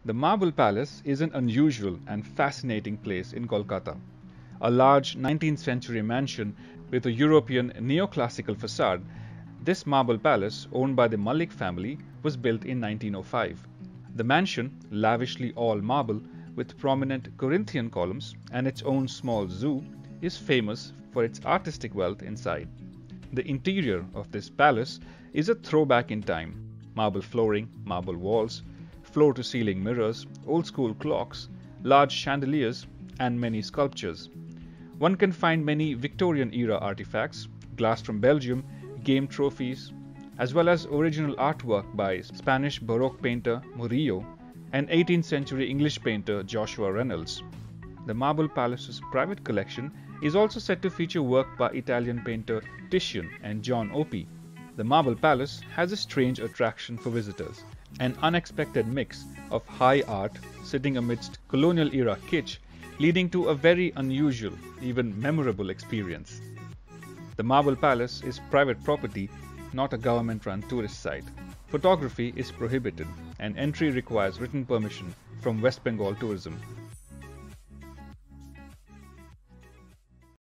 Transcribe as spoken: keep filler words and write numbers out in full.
The Marble Palace is an unusual and fascinating place in Kolkata. A large nineteenth century mansion with a European neoclassical facade, this marble palace, owned by the Malik family, was built in nineteen oh five. The mansion, lavishly all marble with prominent Corinthian columns and its own small zoo, is famous for its artistic wealth inside. The interior of this palace is a throwback in time. Marble flooring, marble walls, floor-to-ceiling mirrors, old-school clocks, large chandeliers, and many sculptures. One can find many Victorian-era artifacts, glass from Belgium, game trophies, as well as original artwork by Spanish Baroque painter Murillo and eighteenth century English painter Joshua Reynolds. The Marble Palace's private collection is also said to feature work by Italian painter Titian and John Opie. The Marble Palace has a strange attraction for visitors, an unexpected mix of high art sitting amidst colonial-era kitsch, leading to a very unusual, even memorable experience. The Marble Palace is private property, not a government-run tourist site. Photography is prohibited and entry requires written permission from West Bengal Tourism.